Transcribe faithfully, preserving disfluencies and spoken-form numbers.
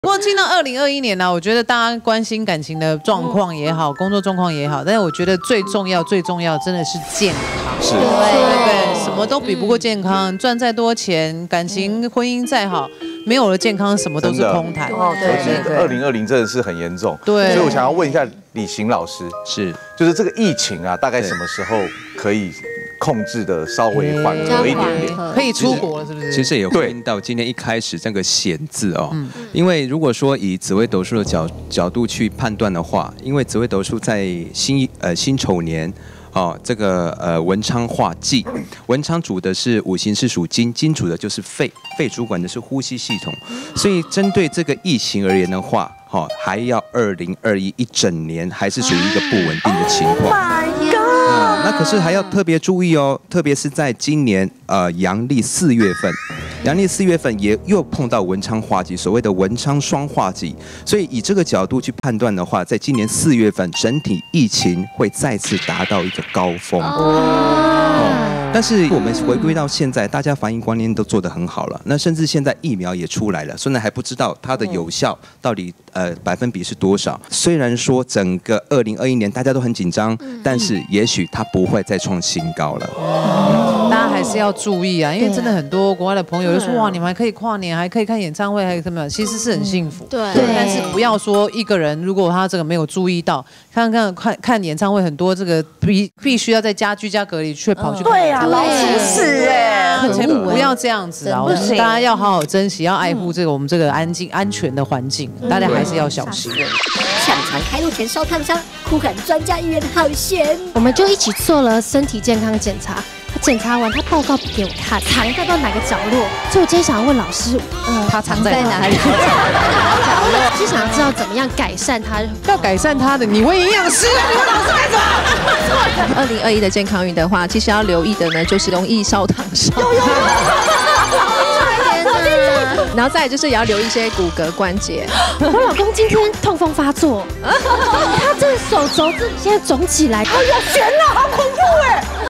不过进到二零二一年呢、啊，我觉得大家关心感情的状况也好，工作状况也好，但是我觉得最重要、最重要真的是健康。 是， 对对对，什么都比不过健康。赚再多钱，感情、婚姻再好，没有了健康，什么都是空谈。 哦，对，二零二零真的是很严重。 对， 所以我想要问一下李行老师， 是， 就是这个疫情啊，大概什么时候可以控制的稍微缓和一点点？ 可以出国了，是不是？ 其实也回应到今天一开始这个险字哦，嗯、因为如果说以紫微斗数的角角度去判断的话，因为紫微斗数在辛呃辛丑年。哦，这个呃文昌化忌，文昌主的是五行是属金，金主的就是肺，肺主管的是呼吸系统，所以针对这个疫情而言的话，哦，还要二零二一一整年还是属于一个不稳定的情况。嗯，那可是还要特别注意哦，特别是在今年呃阳历四月份。阳历四月份也又碰到文昌化忌，所谓的文昌双化忌，所以以这个角度去判断的话，在今年四月份整体疫情会再次达到一个高峰。哦，但是我们回归到现在，大家防疫观念都做得很好了，那甚至现在疫苗也出来了，虽然还不知道它的有效到底呃百分比是多少。虽然说整个二零二一年大家都很紧张，但是也许它不会再创新高了。 嗯，大家还是要注意啊，因为真的很多国外的朋友就说哇，你们还可以跨年，还可以看演唱会，还可以什么，其实是很幸福。 对， 但是不要说一个人，如果他这个没有注意到，看看看看演唱会，很多这个必必须要在家居家隔离，却跑去对啊，老鼠屎哎， 千万不要这样子啊！大家要好好珍惜，要爱护这个我们这个安静安全的环境，大家还是要小心。 抢船开路前烧烫伤，酷感专家预言好险。 我们就一起做了身体健康检查。他检查完，他报告给我看，藏在到哪个角落？所以我今天想要问老师， 呃，他藏在哪里？ 就想要知道怎么样改善它。 要改善它的，你问营养师，你问老师干什么？ 二零二一的健康运的话，其实要留意的呢，就是容易烧烫伤。然后再来就是也要留意一些骨骼关节。 我老公今天痛风发作，他这手肘这里现在肿起来， 好有悬啊，好恐怖哎！